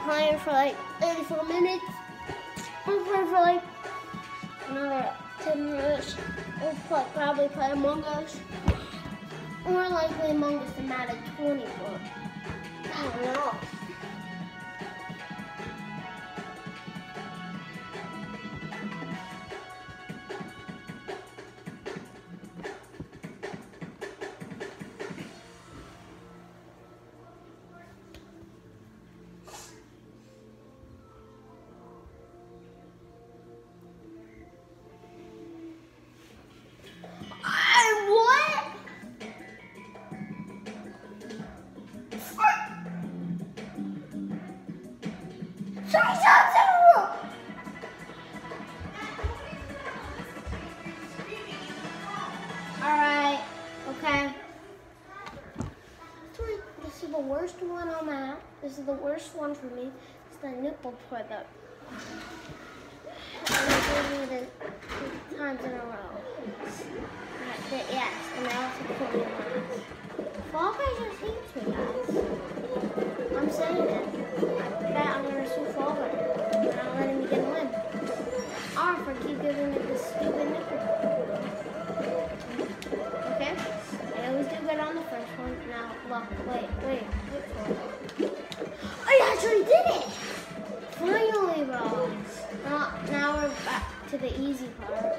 playing for like 34 minutes. We'll play for like another 10 minutes. We'll probably play Among Us. More likely Among Us than Madden 20, but I don't know. Alright, okay. This is the worst one on that. This is the worst one for me. It's the nipple product. And I did it 2 times in a row. Yes, and I also put me on. Fall Guys just hates me, guys. I'm saying it. I bet I'm gonna sue Fall Guys. They're not letting me get a win. Or if I keep giving me this stupid nipple. Okay? I always do good on the first one. Now, look, wait for it. I actually did it! Finally, bro. Now we're back to the easy part.